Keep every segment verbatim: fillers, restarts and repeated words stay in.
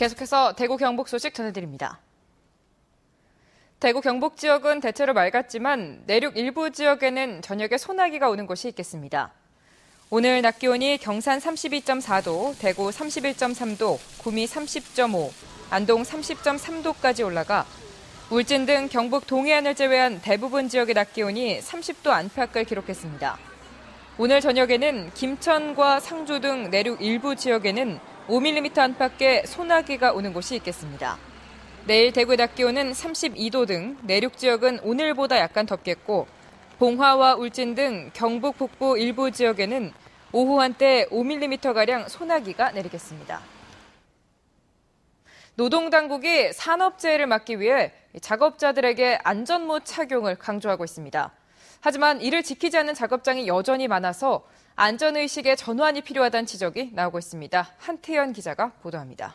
계속해서 대구 경북 소식 전해드립니다. 대구 경북 지역은 대체로 맑았지만 내륙 일부 지역에는 저녁에 소나기가 오는 곳이 있겠습니다. 오늘 낮 기온이 경산 삼십이 점 사 도, 대구 삼십일 점 삼 도, 구미 삼십 점 오, 안동 삼십 점 삼 도까지 올라가 울진 등 경북 동해안을 제외한 대부분 지역의 낮 기온이 삼십 도 안팎을 기록했습니다. 오늘 저녁에는 김천과 상주 등 내륙 일부 지역에는 오 밀리미터 안팎의 소나기가 오는 곳이 있겠습니다. 내일 대구의 낮 기온은 삼십이 도 등 내륙 지역은 오늘보다 약간 덥겠고 봉화와 울진 등 경북 북부 일부 지역에는 오후 한때 오 밀리미터가량 소나기가 내리겠습니다. 노동당국이 산업재해를 막기 위해 작업자들에게 안전모 착용을 강조하고 있습니다. 하지만 이를 지키지 않는 작업장이 여전히 많아서 안전의식의 전환이 필요하다는 지적이 나오고 있습니다. 한태현 기자가 보도합니다.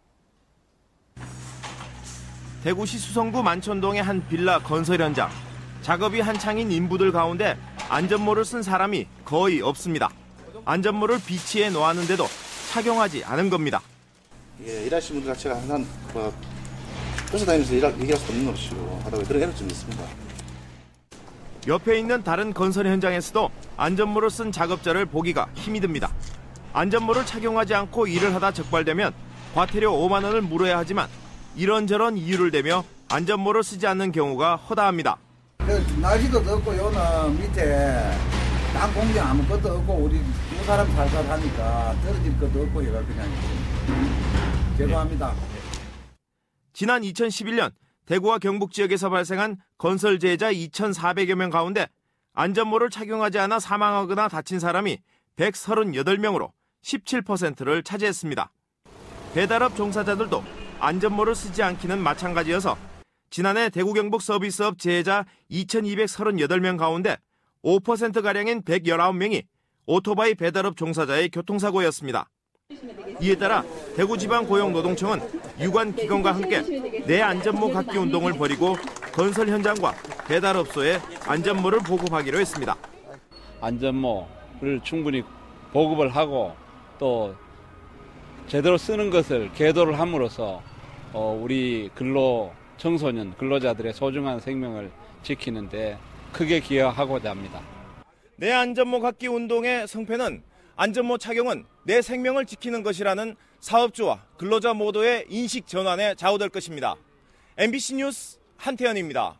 대구시 수성구 만촌동의 한 빌라 건설 현장. 작업이 한창인 인부들 가운데 안전모를 쓴 사람이 거의 없습니다. 안전모를 비치해 놓았는데도 착용하지 않은 겁니다. 예, 일하시는 분들 자체가 항상 뭐, 쫓아다니면서 일하, 얘기할 수 없는 것이고 하다 보니 그런 애로점이 있습니다. 옆에 있는 다른 건설 현장에서도 안전모를 쓴 작업자를 보기가 힘이 듭니다. 안전모를 착용하지 않고 일을 하다 적발되면 과태료 오만 원을 물어야 하지만 이런저런 이유를 대며 안전모를 쓰지 않는 경우가 허다합니다. 날씨도 덥고 요는 밑에 땅 공장 아무것도 없고 우리 두 사람 살살 하니까 떨어질 것도 없고 이거 그냥 죄송합니다. 지난 이천십일 년 대구와 경북 지역에서 발생한 건설재해자 이천사백여 명 가운데 안전모를 착용하지 않아 사망하거나 다친 사람이 백삼십팔 명으로 십칠 퍼센트를 차지했습니다. 배달업 종사자들도 안전모를 쓰지 않기는 마찬가지여서 지난해 대구 경북 서비스업 재해자 이천이백삼십팔 명 가운데 오 퍼센트가량인 백십구 명이 오토바이 배달업 종사자의 교통사고였습니다. 이에 따라 대구지방고용노동청은 유관기관과 함께 내 안전모 갖기 운동을 벌이고 건설 현장과 배달업소에 안전모를 보급하기로 했습니다. 안전모를 충분히 보급을 하고 또 제대로 쓰는 것을 계도를 함으로써 우리 근로 청소년 근로자들의 소중한 생명을 지키는 데 크게 기여하고자 합니다. 내 안전모 갖기 운동의 성패는 안전모 착용은 내 생명을 지키는 것이라는 사업주와 근로자 모두의 인식 전환에 좌우될 것입니다. 엠비씨 뉴스 한태현입니다.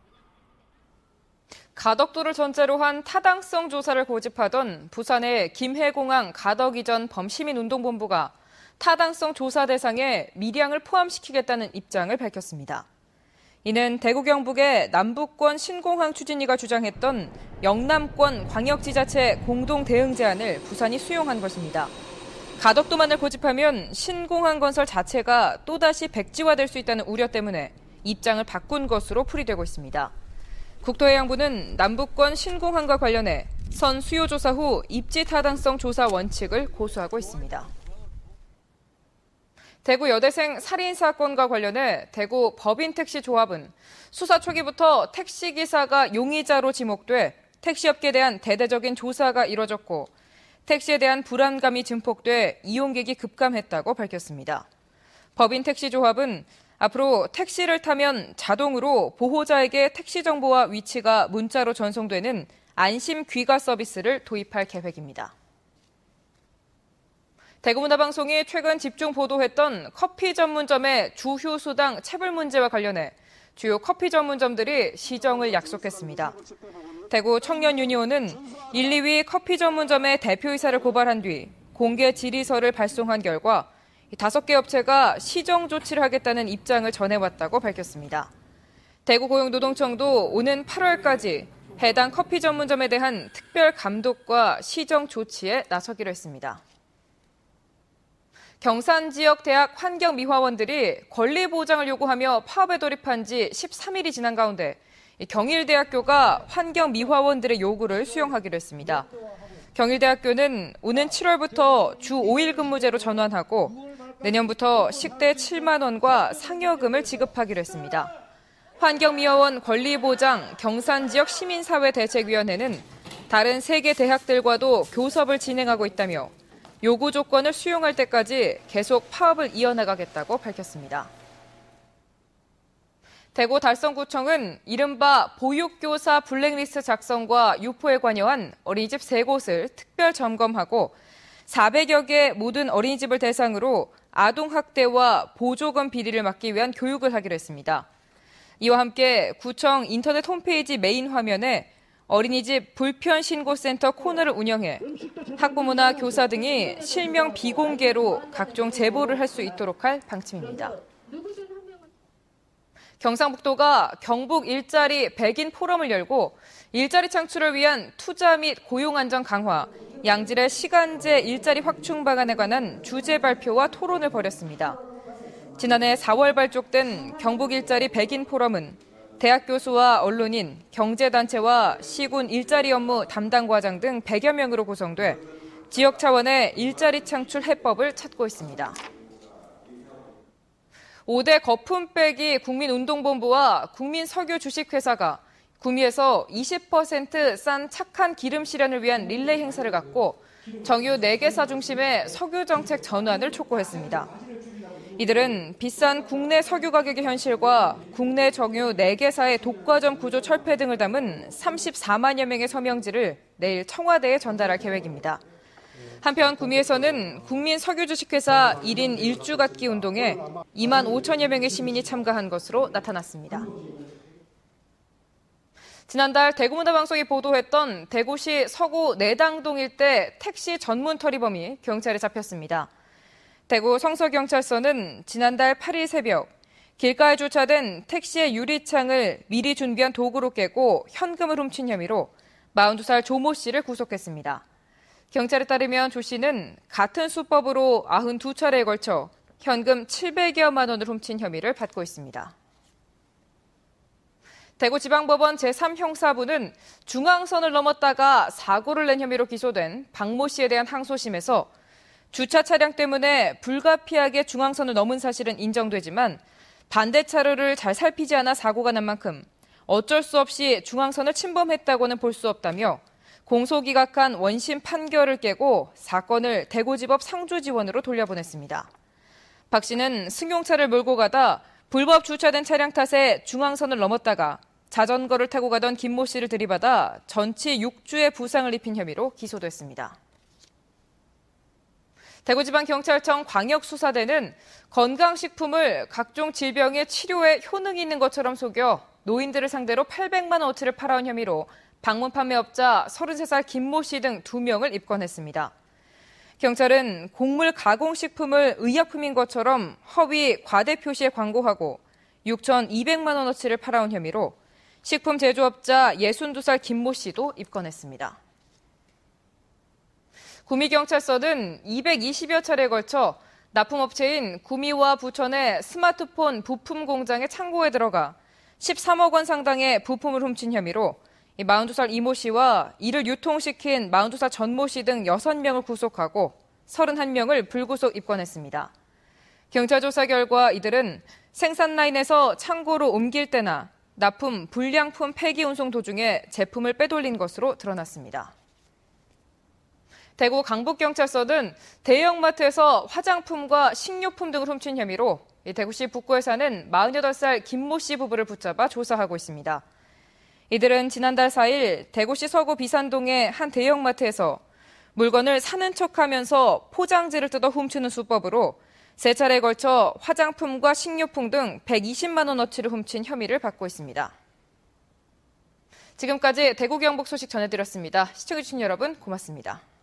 가덕도를 전제로 한 타당성 조사를 고집하던 부산의 김해공항 가덕 이전 범시민운동본부가 타당성 조사 대상에 밀양을 포함시키겠다는 입장을 밝혔습니다. 이는 대구 경북의 남북권 신공항 추진위가 주장했던 영남권 광역지자체 공동 대응 제안을 부산이 수용한 것입니다. 가덕도만을 고집하면 신공항 건설 자체가 또다시 백지화될 수 있다는 우려 때문에 입장을 바꾼 것으로 풀이되고 있습니다. 국토해양부는 남북권 신공항과 관련해 선 수요 조사 후 입지 타당성 조사 원칙을 고수하고 있습니다. 대구 여대생 살인 사건과 관련해 대구 법인택시조합은 수사 초기부터 택시기사가 용의자로 지목돼 택시업계에 대한 대대적인 조사가 이뤄졌고 택시에 대한 불안감이 증폭돼 이용객이 급감했다고 밝혔습니다. 법인택시조합은 앞으로 택시를 타면 자동으로 보호자에게 택시 정보와 위치가 문자로 전송되는 안심 귀가 서비스를 도입할 계획입니다. 대구문화방송이 최근 집중 보도했던 커피 전문점의 주휴수당 체불 문제와 관련해 주요 커피 전문점들이 시정을 약속했습니다. 대구 청년유니온은 일, 이 위 커피 전문점의 대표이사를 고발한 뒤 공개 질의서를 발송한 결과 다섯 개 업체가 시정 조치를 하겠다는 입장을 전해왔다고 밝혔습니다. 대구고용노동청도 오는 팔월까지 해당 커피 전문점에 대한 특별 감독과 시정 조치에 나서기로 했습니다. 경산 지역 대학 환경미화원들이 권리 보장을 요구하며 파업에 돌입한 지 십삼 일이 지난 가운데 경일대학교가 환경미화원들의 요구를 수용하기로 했습니다. 경일대학교는 오는 칠월부터 주 오 일 근무제로 전환하고 내년부터 식대 칠만 원과 상여금을 지급하기로 했습니다. 환경미화원 권리보장 경산지역 시민사회대책위원회는 다른 세 개 대학들과도 교섭을 진행하고 있다며 요구 조건을 수용할 때까지 계속 파업을 이어나가겠다고 밝혔습니다. 대구 달성구청은 이른바 보육교사 블랙리스트 작성과 유포에 관여한 어린이집 세 곳을 특별 점검하고 사백여 개 모든 어린이집을 대상으로 아동학대와 보조금 비리를 막기 위한 교육을 하기로 했습니다. 이와 함께 구청 인터넷 홈페이지 메인 화면에 어린이집 불편신고센터 코너를 운영해 학부모나 교사 등이 실명 비공개로 각종 제보를 할 수 있도록 할 방침입니다. 경상북도가 경북 일자리 백인 포럼을 열고 일자리 창출을 위한 투자 및 고용 안정 강화, 양질의 시간제 일자리 확충 방안에 관한 주제 발표와 토론을 벌였습니다. 지난해 사월 발족된 경북 일자리 백인 포럼은 대학 교수와 언론인, 경제단체와 시군 일자리 업무 담당 과장 등 백여 명으로 구성돼 지역 차원의 일자리 창출 해법을 찾고 있습니다. 오 대 거품 빼기 국민운동본부와 국민석유 주식회사가 구미에서 이십 퍼센트 싼 착한 기름 실현을 위한 릴레이 행사를 갖고 정유 네 개사 중심의 석유 정책 전환을 촉구했습니다. 이들은 비싼 국내 석유 가격의 현실과 국내 정유 네 개사의 독과점 구조 철폐 등을 담은 삼십사만여 명의 서명지를 내일 청와대에 전달할 계획입니다. 한편 구미에서는 국민 석유 주식회사 일 인 일 주 갖기 운동에 이만 오천여 명의 시민이 참가한 것으로 나타났습니다. 지난달 대구문화방송이 보도했던 대구시 서구 내당동 일대 택시 전문 터리범이 경찰에 잡혔습니다. 대구 성서경찰서는 지난달 팔 일 새벽 길가에 주차된 택시의 유리창을 미리 준비한 도구로 깨고 현금을 훔친 혐의로 마흔두 살 조모 씨를 구속했습니다. 경찰에 따르면 조 씨는 같은 수법으로 구십이 차례에 걸쳐 현금 칠백여만 원을 훔친 혐의를 받고 있습니다. 대구지방법원 제삼 형사부는 중앙선을 넘었다가 사고를 낸 혐의로 기소된 박모 씨에 대한 항소심에서 주차 차량 때문에 불가피하게 중앙선을 넘은 사실은 인정되지만 반대 차로를 잘 살피지 않아 사고가 난 만큼 어쩔 수 없이 중앙선을 침범했다고는 볼 수 없다며 공소기각한 원심 판결을 깨고 사건을 대구지법 상주지원으로 돌려보냈습니다. 박 씨는 승용차를 몰고 가다 불법 주차된 차량 탓에 중앙선을 넘었다가 자전거를 타고 가던 김모 씨를 들이받아 전치 육 주의 부상을 입힌 혐의로 기소됐습니다. 대구지방경찰청 광역수사대는 건강식품을 각종 질병의 치료에 효능이 있는 것처럼 속여 노인들을 상대로 팔백만 원어치를 팔아온 혐의로 방문 판매업자 서른세 살 김모 씨 등 두 명을 입건했습니다. 경찰은 곡물 가공식품을 의약품인 것처럼 허위 과대 표시에 광고하고 육천이백만 원어치를 팔아온 혐의로 식품 제조업자 예순두 살 김모 씨도 입건했습니다. 구미경찰서는 이백이십여 차례에 걸쳐 납품업체인 구미와 부천의 스마트폰 부품 공장의 창고에 들어가 십삼억 원 상당의 부품을 훔친 혐의로 마흔두 살 이모 씨와 이를 유통시킨 마흔두 살 전모 씨 등 여섯 명을 구속하고 서른한 명을 불구속 입건했습니다. 경찰 조사 결과 이들은 생산 라인에서 창고로 옮길 때나 납품 불량품 폐기 운송 도중에 제품을 빼돌린 것으로 드러났습니다. 대구 강북경찰서는 대형마트에서 화장품과 식료품 등을 훔친 혐의로 대구시 북구에 사는 마흔여덟 살 김모 씨 부부를 붙잡아 조사하고 있습니다. 이들은 지난달 사 일 대구시 서구 비산동의 한 대형마트에서 물건을 사는 척하면서 포장지를 뜯어 훔치는 수법으로 세 차례에 걸쳐 화장품과 식료품 등 백이십만 원어치를 훔친 혐의를 받고 있습니다. 지금까지 대구 경북 소식 전해드렸습니다. 시청해주신 여러분 고맙습니다.